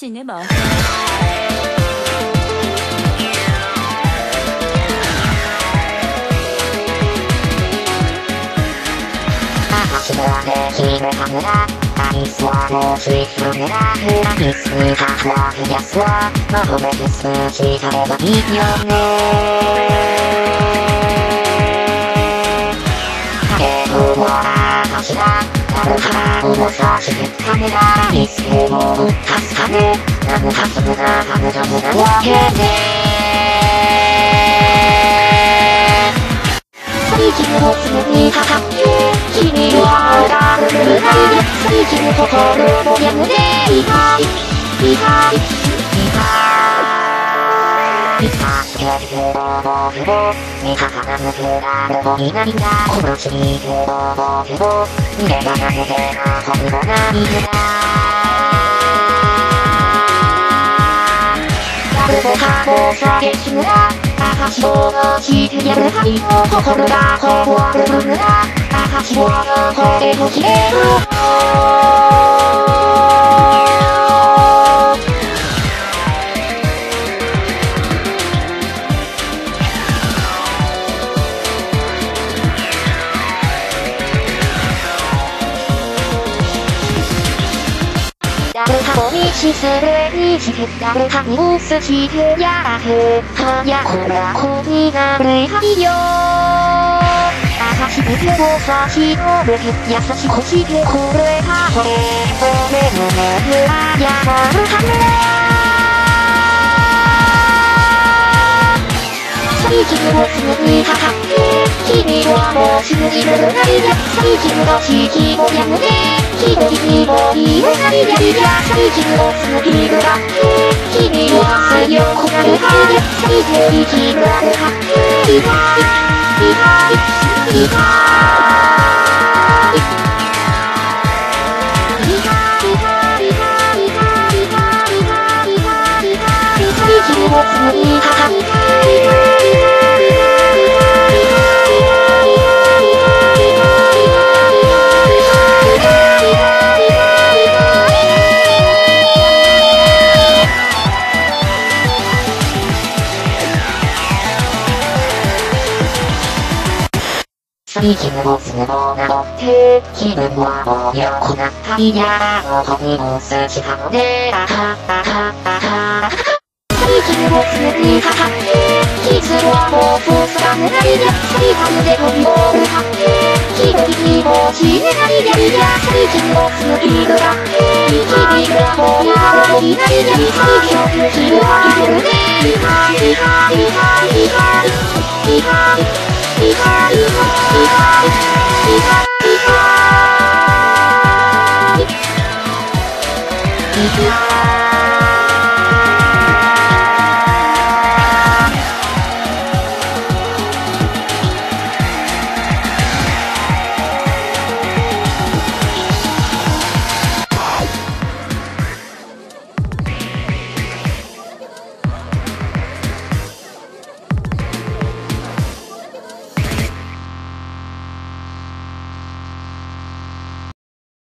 있네 뭐. 아시도안에 힘을 하느라 아리스와 모시스느라 아리스가 좋아하겠어 너무의 키스 시사에도 이겼네 해보아라 다시라 나를 하라고 사시겠하느라 아리스 모두 탓하네 나는 탓하느라 하느 전부가 와해네 소리지르고 쓰는 이가 같게 힘이 와라를 날려 소리지르고 걸어보겠는데 이가 들어보고 내가 가만히 들어보니 아니라 고르시니 들어보고 내가 나는 내가 거리고 아니라 나를 보고 사겠으느라 아하시보고 시드야를 하리고 거르라 거부어를 부르라 아하시보고 거대고 기대로 나를 하고 미치스를 미치겠다를 하니 웃으시드야 하야 고라 고미나를 하리요 아하시 부드고 사시고를 야사시고 시드고를 하고래 오래 눈을 하야 나를 하느라 소리지르고 쓰는 이가 같게 힘이 좋아 모시는 이를 날려 소리지르고 시키고 였는데 기도리고 이를 날리랴 소리지르고 쓰는 이를 같게 힘이 좋아 쓰여 고나를 하려 소리지르기 나를 같게 이가 소리지르고 쓰는 이가 같게 소리지르고 쓰는 나도 힘은 와보려 고나타리냐 거기 웃으시 가보네라 하하하하 소리지르고 쓰는 이가 같게 기스로 모부스라는 아리냐 소리하는데 거기를 같게 기도리고 지는 아리냐 소리지르고 쓰는 이를 같게 기리가 뭐야 거기 아리냐 소리지르고 기를 하기 모르네